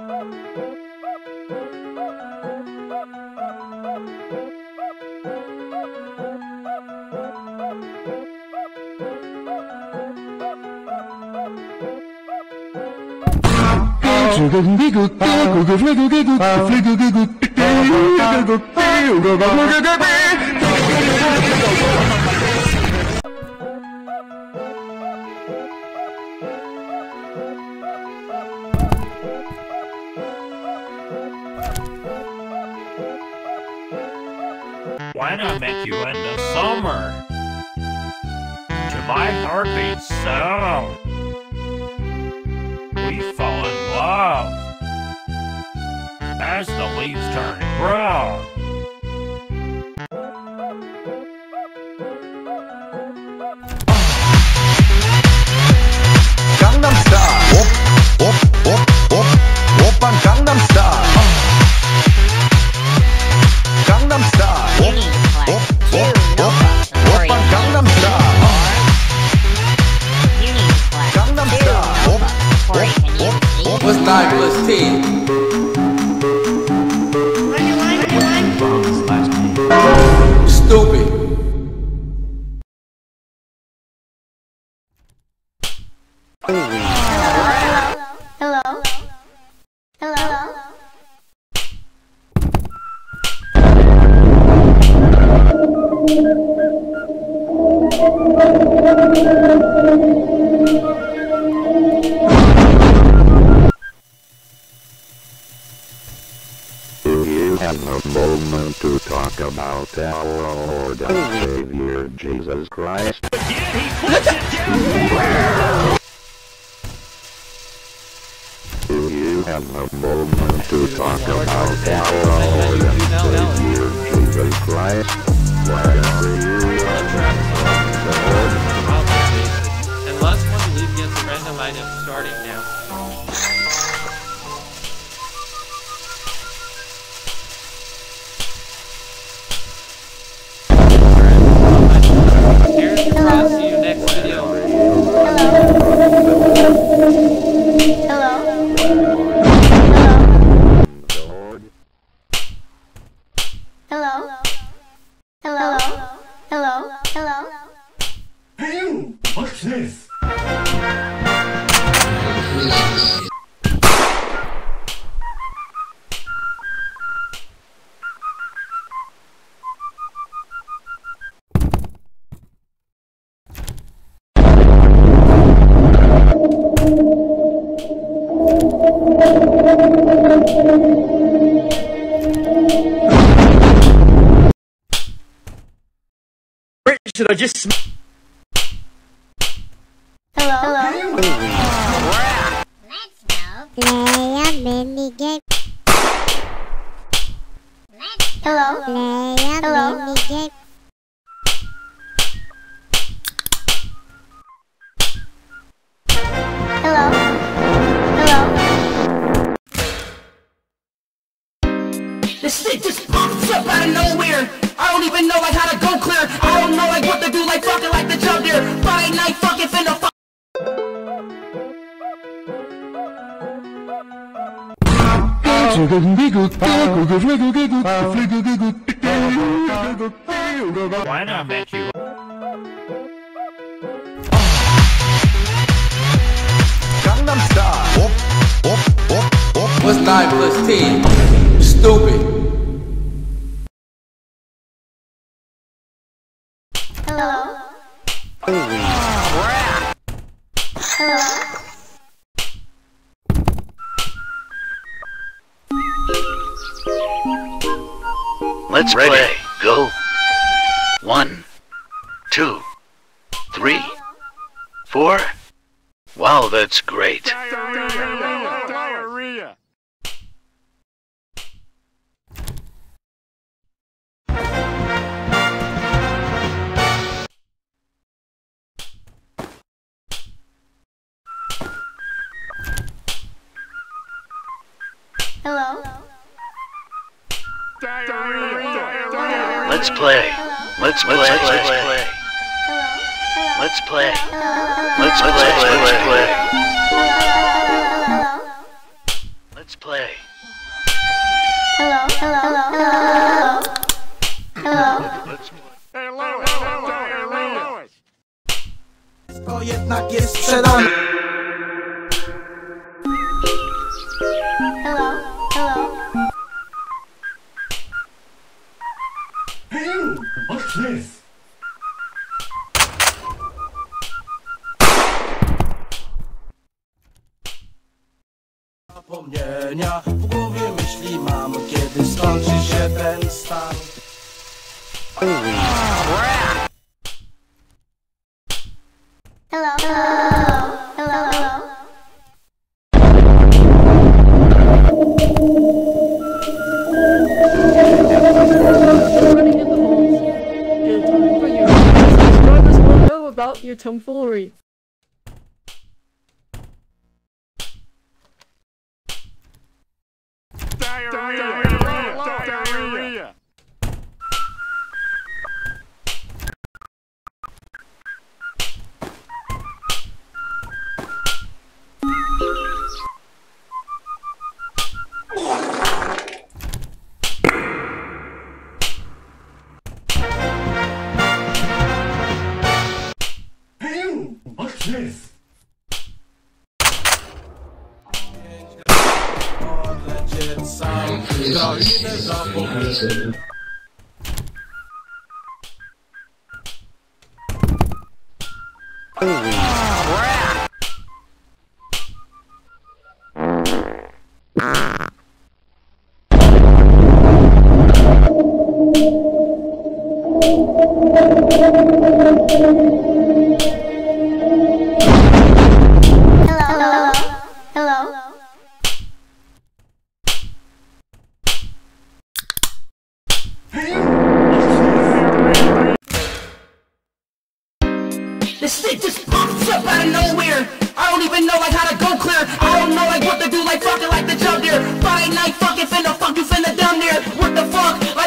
When I met you in the summer, to my heartbeat sound, we fall in love as the leaves turn brown. Gangnam Style. Oppan Gangnam Style. Gangnam Style. Oppan Gangnam Style. Gangnam Style. What's 9 plus 10? Stupid. Have a moment to talk about our Lord and Savior Jesus Christ. Do you have a moment to talk about our Lord and Savior Jesus Christ? Wherever you are from the Lord. Unless one believe gets a random item starting now. I'll see you next video. Hello. Hello. Hello. Hello. Hello. Hey, what's this? Should I just Hello. Hello. Let's go. Play a mini game. Hello. Play a Hello. mini game. Hello. Hello. This shit just pops up out of nowhere. I don't even know like how to go clear. I don't know like what to do like fucking like the jump there. Friday night fucking finna fuck. When I met you. Gangnam Style. What's 9 plus 10? Stupid. Hello. Hello. Let's play. Go. 1, 2, 3, 4. Wow, that's great. Diarrhea. Hello. Let's play. Let's play. Let's play. Let's play. Let's play. Let's play. Let's play. sprzedam. Hello? Hello? Hey you! Watch this! Zapomnienia w głowie myśli mam, kiedy skończy się ten stan. Hello? Hello? Hello? Hello? Running in the halls. Good time for you. Subscribers will know about your tomfoolery. Diarrhea! Hey you! Watch this! Odlecieć sam, to idę za pomysłem. Hello? Hello? Hey you! Watch this! This shit just pops up out of nowhere. I don't even know like how to go clear. I